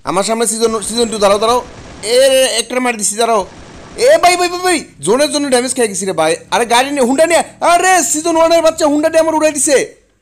আমার সামনে সিজন 2 দাঁড়াও এ একটা মার দিছি দাঁড়াও এ ভাই জোনের জন্য ড্যামেজ খেয়ে গেছি রে ভাই আরে গাড়ি নিয়ে হুন্ডা নিয়ে আরে সিজন 1 এর বাচ্চা হুন্ডা দিয়ে আমার উড়াই দিছে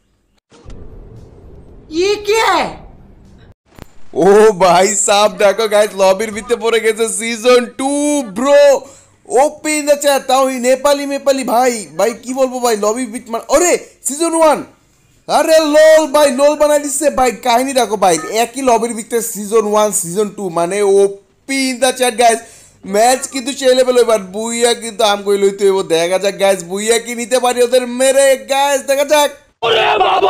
ये क्या है ও ভাই সাব দেখো গাইস লবির ভিতরে পড়ে গেছে season 2 bro OP in the chat তাও নেপালি ভাই কি বলবো ভাই লবি বিট আরে সিজন 1 আরে লোল ভাই লোল বানাই দিচ্ছে ভাই কাহিনী দেখো ভাই একই লবির ভিতরে সিজন 1 সিজন 2 মানে OP in the chat guys match কিন্তু সেই লেভেল এবার বুইয়া কিন্তু আম কই লইতে হইব দেখা যাক গাইস বুইয়া কি নিতে পারি ওদের মেরে গাইস দেখা যাক ওরে বাবা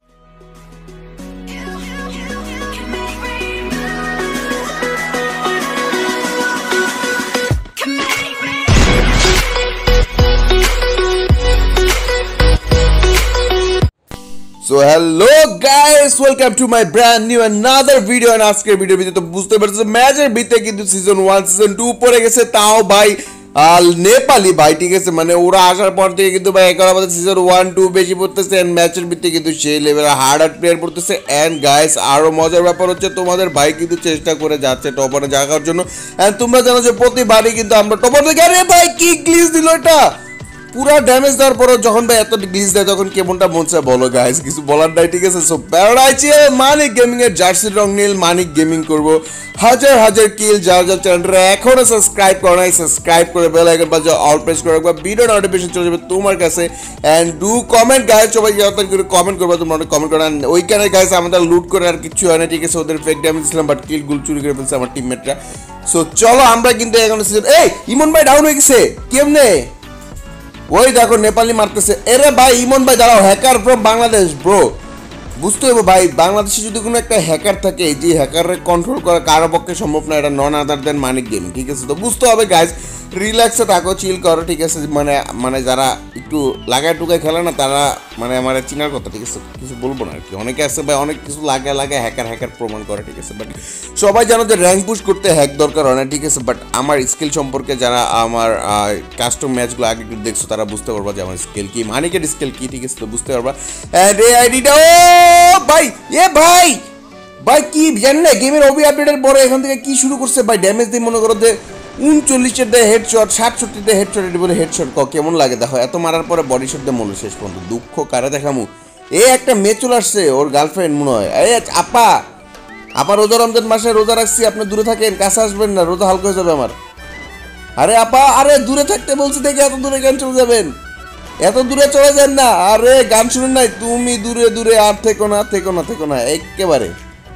So hello guys, welcome to my brand new another video and আজকের ভিডিও ভিতরে তো বুঝতে পারছো ম্যাচের ভিতরে কিন্তু সিজন 1 সিজন 2 পড়ে গেছে তাও ভাই নেপালি ভাই ঠিক আছে মানে ওরা আসার পর থেকে কিন্তু ভাই এখন আমাদের সিজন 1 2 বেশি পড়তেছে এন্ড ম্যাচের ভিতরে কিন্তু সেই লেভেলে হার্ড প্লেয়ার পড়তেছে এন্ড গাইস আরো মজার ব্যাপার হচ্ছে তোমাদের ভাই কিন্তু চেষ্টা করে যাচ্ছে টপ 1 এ যাওয়ার জন্য এন্ড তোমরা জানো যে প্রতিবারই কিন্তু আমরা টপ 1 এ আরে ভাই কি গ্লিচ দিল এটা পুরা ড্যামেজ দেওয়ার পর যখন ভাই এত গ্লিচ দেয় তখন কেমনটা মন চায় বলো গাইস কিছু বলার নাই ঠিক আছে সো প্যারাডাইজে মানিক গেমিং এর জার্সি রং নীল মানিক গেমিং করব হাজার কিল যার চ্যানেলটা এখনো সাবস্ক্রাইব করো নাই সাবস্ক্রাইব করে বেল আইকন বাজে অল প্রেস করে রাখবা ভিডিও নোটিফিকেশন চলে যাবে তোমার কাছে এন্ড ডু কমেন্ট গাইস সবাই যত করে কমেন্ট করবা তোমরা কমেন্ট করো ওইখানে গাইস আমাদের লুট করে আর কিছু হয় না ঠিক আছে ওদের ফেক ড্যামেজ দিলাম বাট কিল গুল চুরি করে ফেলছে আমার টিমমেটরা সো চলো আমরা কিন্তু এখন সিজন এই ইমন ভাই ডাউন হয়ে গেছে কেমনে ওই দেখো নেপালি মারতেছে এরে ভাই ইমন ভাই দাঁড়াও হ্যাকার ফ্রম বাংলাদেশ ব্রো বুঝতে হবে ভাই বাংলাদেশে যদি কোনো একটা হ্যাকার থাকে যে হ্যাকারের কন্ট্রোল করা কারো পক্ষে সম্ভব না এটা নন আদার দেন মানিক গেমিং ঠিক আছে তো বুঝতে হবে গাইজ রিল্যাক্সে থাকো চিল করো ঠিক আছে মানে যারা একটু লাগায় টুকায় খেলে না তারা মানে আমার চিনার কথা ঠিক আছে কিছু বলবো না আর কি অনেকে আছে ভাই অনেক কিছু লাগায় হ্যাকার প্রমাণ করে ঠিক আছে বাট সবাই জানো যে র্যাঙ্ক পুশ করতে হ্যাক দরকার হয় না ঠিক আছে বাট আমার স্কিল সম্পর্কে যারা আমার কাস্টম ম্যাচগুলো আগে একটু দেখছো তারা বুঝতে পারবা যে আমার স্কিল কি মানিকের স্কিল কি ঠিক আছে তো বুঝতে পারবা এন্ড এই আইডিটা ও ভাই ভাই কি জানেন না গেমের ওবি আপডেটের পরে এখান থেকে কি শুরু করছে ভাই ড্যামেজ দিয়ে মনে করো যে 39 দেয় হেডশট 67 দেয় হেডশট এটি বলে হেডশট কেমন লাগে দেখো এত মারার পরে বডি শট দিয়ে মনে শেষ পর্যন্ত দুঃখ কারে দেখামু একটা মেয়ে চলে আসছে ওর গার্লফ্রেন্ড মনে হয় আপা রোজা রমজান মাসে রোজা রাখছি আপনি দূরে থাকেন কাছে আসবেন না রোজা হালকা হয়ে যাবে আমার আরে আপা আরে দূরে থাকতে বলছি দেখে এত দূরে গান চলে যাবেন এত দূরে চলে যান না আরে গান শুনেন নাই তুমি দূরে আর থেকো না একেবারে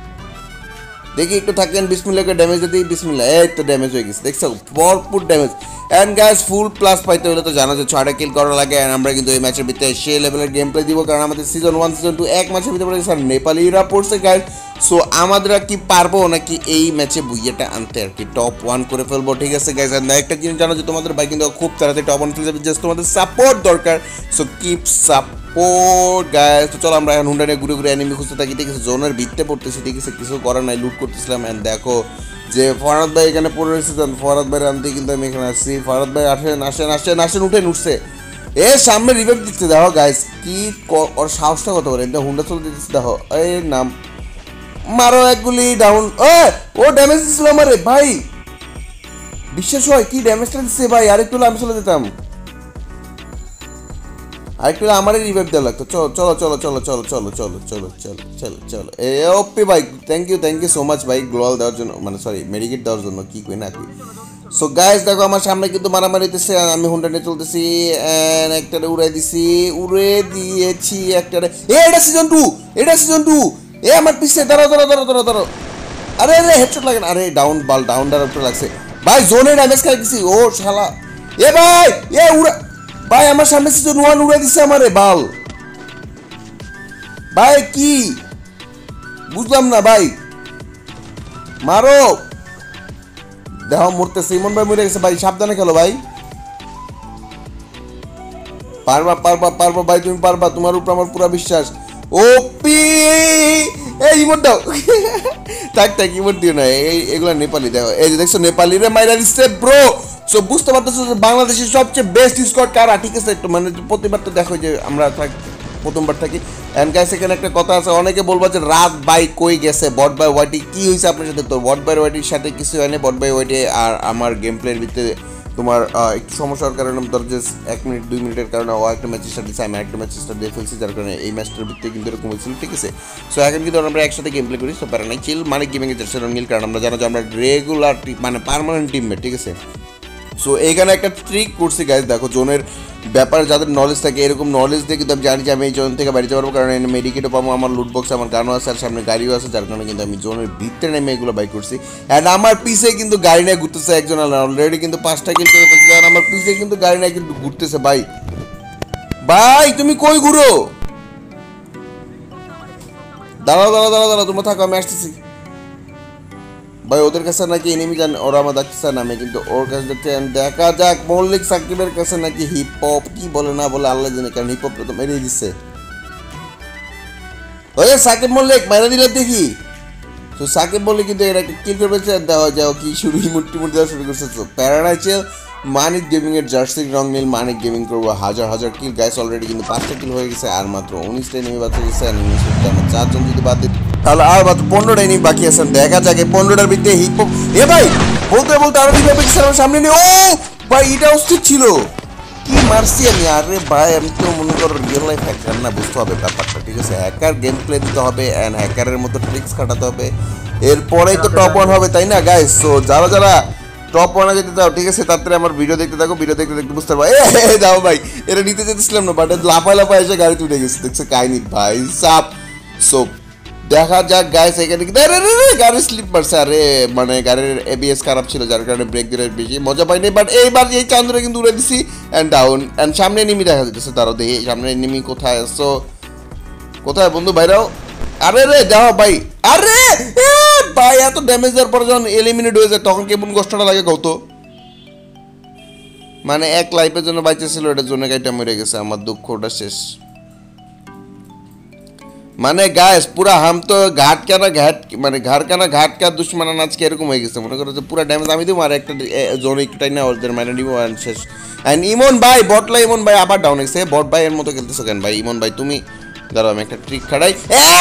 দেখি একটু থাকেন বিসমিল্লাহ করে ড্যামেজ দিই বিসমিল্লাহ এই তো ড্যামেজ হয়ে গেছে দেখছো ভরপুর damage and guys full plus পাইতে হলে তো জানো যে 6টা কিল করা লাগে এন্ড আমরা কিন্তু এই ম্যাচের ভিতরে সেই লেভেলের গেম প্লে দিব কারণ আমাদের সিজন 1 সিজন 2 এক ম্যাচের ভিতরে পড়ে স্যার নেপালিরা পড়ছে গাইস সো আমাদের কি পারবো নাকি এই ম্যাচে বুইয়াটা আনতে আর কি টপ 1 করে ফেলবো ঠিক আছে গাইস এন্ড একটা জিনিস জানো যে তোমাদের ভাই কিন্তু খুব তাড়াতাড়ি টপ 1 ফেলে যাবে জাস্ট তোমাদের সাপোর্ট দরকার সো কিপ সাপোর্ট গাইস তো চলো আমরা এখন হুন্ডা নিয়ে ঘুরে এনিমি খুঁজতে থাকি ঠিক আছে জোনের ভিতরে পড়তেছি ঠিক আছে কিছু করার নাই লুট করতেছিলাম এন্ড দেখো যে ফরাদ ভাই এখানে পড়ে রয়েছে ফরাদ ভাই আনতে কিন্তু আমি এখানে আসছি ফরাদ ভাই আসেন উঠে এ সামনে রিভাইভ দিচ্ছে দেখো গাইস কি ওর সাহসটা কত করে এটা হুন্ডা চলে দিচ্ছে দেখো এই নাম মারো এক গুলি ডাউন ও ড্যামেজ দিছিল আমারে ভাই বিশ্বাস হয় কি ড্যামেজটা দিচ্ছে ভাই আরেকটু আমি চলে যেতাম আরেকটু আমারই রিভাইভ দেওয়া লাগতো চলো এ ওপি ভাই থ্যাংক ইউ সো মাচ ভাই গ্লোয়াল দেওয়ার জন্য মানে সরি মেডিকেট দেওয়ার জন্য কি কই না কি সো গাইস দেখো আমার সামনে কিন্তু মারামারি হইতেছে আমি হুন্ডা নিয়ে চলতেছি এন্ড একটারে উড়ে দিয়েছি একটারে এটা সিজন 2 আমার পিছে দাঁড়াও আরে হেডশট লাগে না আরে ডাউন উপরে লাগছে ভাই জোনে ড্যামেজ খাই গেছি ও শালা ভাই উড়া ভাই আমার সামনে সিজন 1 উড়ে দিছে আমারে বাল ভাই কি বুঝলাম না ভাই মারো দেখো মরতেছে ইমন ভাই মরে গেছে ভাই সাবধানে খেলো ভাই পারবা ভাই তুমি পারবা তোমার উপর আমার পুরো বিশ্বাস ওপি এই ইমোট দাও থাক ইমোট দিও না এগুলা নেপালি দেখো এই যে দেখছো নেপালি রে মাইরা দিচ্ছে ব্রো সো বুঝতে পারতেছো যে বাংলাদেশের সবচেয়ে বেস্ট স্কোয়াড কারা ঠিক আছে একটু মানে প্রতিবার তো দেখো যে আমরা প্রথমবার থাকি এন্ড গাইস এখানে একটা কথা আছে, অনেকে বলবা যে রাত ভাই কই গেছে, বট বাই ওয়াইটি কি হইছে আপনার সাথে? তো বট বাই ওয়াইটির সাথে কিছু হয় না। বট বাই ওয়াইটি আর আমার গেম প্লের ভিতরে তোমার একটু সমস্যার কারণে ধর যে 1 মিনিট 2 মিনিটের কারণে ও একটা ম্যাচ স্টার্ট দিয়েছে, আমি একটা ম্যাচ স্টার্ট দিয়ে ফেলছি, যার কারণে এই ম্যাচটার ভিতরে কিন্তু এরকম হয়েছিল, ঠিক আছে। সো এখন কিন্তু আমরা একসাথে গেম প্লে করি, সো প্যারা নাই, চিল। মানিক গেমিং এর জার্সি রঙিল, কারণ আমরা জানো যে আমরা রেগুলার মানে পার্মানেন্ট টিমমেট, ঠিক আছে। সো এইখানে একটা ট্রিক করছি গাইজ, দেখো জোনের ব্যাপারে যাদের নলেজ থাকে, এরকম নলেজ দিয়ে কিন্তু আমি জানি যে আমি এই জোন থেকে বাড়িতে পারবো, কারণ এখানে মেডিকেটও পাবো, আমার লুট বক্স, আমার গানও আছে, আর সামনে গাড়িও আছে, যার কারণে কিন্তু আমি জোনের ভিতরে নেমে এগুলো বাই করছি। অ্যান্ড আমার পিছে কিন্তু গাড়ি নিয়ে ঘুরতেছে একজন, অলরেডি কিন্তু 5টা কিল করে ফেলছে, আর আমার পিছে কিন্তু গাড়ি নিয়ে কিন্তু ঘুরতেছে। ভাই ভাই তুমি কই ঘুরো? দাঁড়াও দাঁড়াও দাঁড়াও দাঁড়াও, তোমরা থাকো, আমি আসতেছি। ভাই ওদের কাছে নাকি এনিমি জান, ওরা আমার দেখতেছে না, আমি কিন্তু ওর কাছে দেখতে দেখা যাক। মল্লিক সাকিবের কাছে নাকি হিপ হপ কি বলে না বলে আল্লাহ জানে, কারণ হিপ হপ তো মেরে দিচ্ছে। ওই সাকিব মল্লিক মেরে দিলে দেখি। তো সাকিব মল্লিক কিন্তু এরা কিল করে ফেলছে, দেওয়া যাও কি শুরু মুট্টি মুট্টি দেওয়া শুরু করছে। তো প্যারাডাইসেল মানিক গেমিং এর জার্সি রং নীল, মানিক গেমিং করবো হাজার হাজার কিল গাইস। অলরেডি কিন্তু 5টা কিল হয়ে গেছে, আর মাত্র 19টা এনিমি বাকি গেছে। আর আমার 4জন যদি বাদ দিই তাহলে আর মাত্র 15টা এনিমি বাকি আছে। দেখা যাক এই 15টার ভিতরে হিপ হপ। এ ভাই বলতে বলতে আরো রিভাইভ হচ্ছে আমার সামনে নিয়ে। ও ভাই এটা অস্থির ছিল, কি মারছি আমি। আরে ভাই আমি তো মনে করো রিয়েল লাইফ হ্যাকার না, বুঝতে হবে ব্যাপারটা, ঠিক আছে। হ্যাকার গেম প্লে দিতে হবে অ্যান্ড হ্যাকারের মতো ট্রিক্স খাটাতে হবে, এরপরেই তো টপ 1 হবে, তাই না গাইস? সো যারা যারা টপ 1 যেতে দাও, ঠিক আছে, তাড়াতাড়ি আমার ভিডিও দেখতে থাকো, ভিডিও দেখতে দেখতে বুঝতে পারবো। এ যাও ভাই, এটা নিতে যেতেছিলাম না, বাট লাফায় লাফায় এসে গাড়িতে উঠে গেছে, দেখছে কাহিনী ভাই সাপ। সো দেখা যাক গাইস, এখানে গাড়ি স্লিপ মারছে। আরে মানে গাড়ির এবিএস খারাপ ছিল, যার কারণে ব্রেক দিলে বেশি মজা পাইনি, বাট এইবার এই চান্দুরে কিন্তু উড়ে দিছি অ্যান্ড ডাউন। অ্যান্ড সামনে এনিমি দেখা যাচ্ছে, তারাও দেখি সামনে এনিমি কোথায়। সো কোথায় বন্ধু ভাইরাও? আরে রে যাও ভাই, আরে ভাই এত ড্যামেজ দেওয়ার পর যখন এলিমিনেট হয়ে যায় তখন কেমন কষ্টটা লাগে কত। মানে এক লাইফের জন্য বাইচেছিল, এটার জন্য গাড়িটা মরে গেছে, আমার দুঃখটা শেষ। মানে গাইস পুরা হাম তো ঘাট কেনা ঘাট, মানে ঘাট কেনা ঘাট কা দুশ্মন আজকে এরকম হয়ে গেছে। মনে করো যে পুরা ড্যামেজ আমি দেবো, আর একটা জোন একটাই না ওদের মানে দিব আর শেষ। অ্যান্ড ইমন ভাই বটলা, ইমন ভাই আবার ডাউন হয়েছে। বট ভাই এর মতো খেলতেছো কেন ভাই? ইমন ভাই তুমি দাঁড়াও, আমি একটা ট্রিক খাটাই।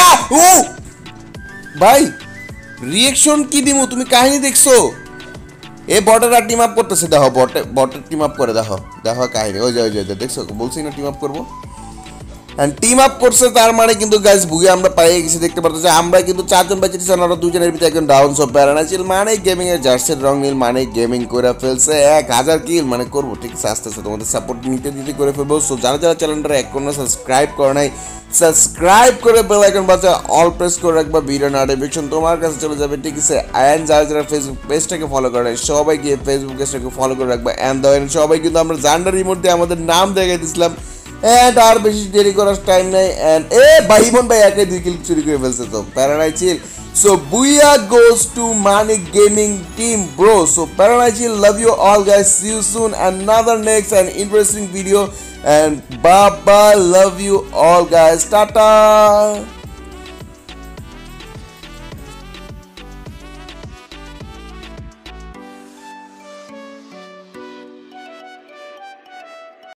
ভাই রিয়েকশন কি দিমু, তুমি কাহিনী দেখছো? এ বটেরা টিম আপ করতেছে, দেখো বটের টিম আপ করে, দেখো দেখো কাহিনী। ওই যে দেখছো, বলছি না টিম আপ করবো। এন্ড টিম আপ করছে, তার মানে কিন্তু গাইস বুগে আমরা পেয়ে গেছি, দেখতে পারতেছি। আমরা কিন্তু 4জন বেঁচেছি, আর 2জনের ভিতরে একজন ডাউন। সব প্যারানাইছিল মানিক গেমিং এর জার্সির রং নীল, মানিক গেমিং করে ফেলছে 1000 কিল। মানে করবো ঠিক আছে, আস্তে আস্তে তোমাদের সাপোর্ট নিতে দিতে করে ফেলবো। সো যারা যারা চ্যানেলটা এখন সাবস্ক্রাইব করে নাই, সাবস্ক্রাইব করে বেল আইকন বাজে অল প্রেস করে রাখবা, ভিডিও নোটিফিকেশন তোমার কাছে চলে যাবে, ঠিক আছে। এন্ড যারা যারা ফেসবুক পেজটাকে ফলো করে নাই সবাই গিয়ে ফেসবুক পেজটাকে ফলো করে রাখবা। এন্ড দেন সবাই কিন্তু আমরা জান্ডার রিমোট দিয়ে আমাদের নাম দেখাই দিয়েছিলাম। এন্ড আর বেশি দেরি করার টাইম নাই। এন্ড ভাই ইমন ভাই একাই 2 কিল চুরি করে ফেলছে, তো প্যারানাই chill. So booyah goes to Manik gaming team bro. So প্যারানাই chill, love you all guys, see you soon another next and interesting video, and bye bye, love you all guys, tata.